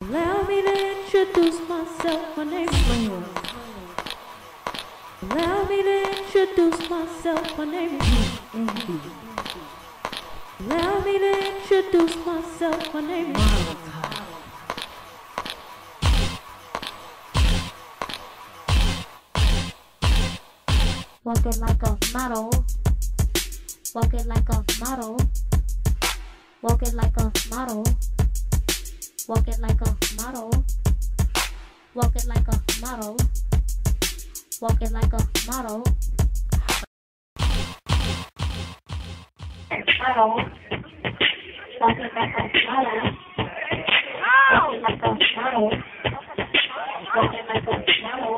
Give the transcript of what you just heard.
Allow me to introduce myself, my name is Lynn. Allow me to introduce myself, my name is Envy. Allow me to introduce myself, my name is Monica. Walking like a model, walking like a model, walking like a model, walking like a model, walking like a model, walking like a model. Model, walking like a model, walking like a model, walking like a model.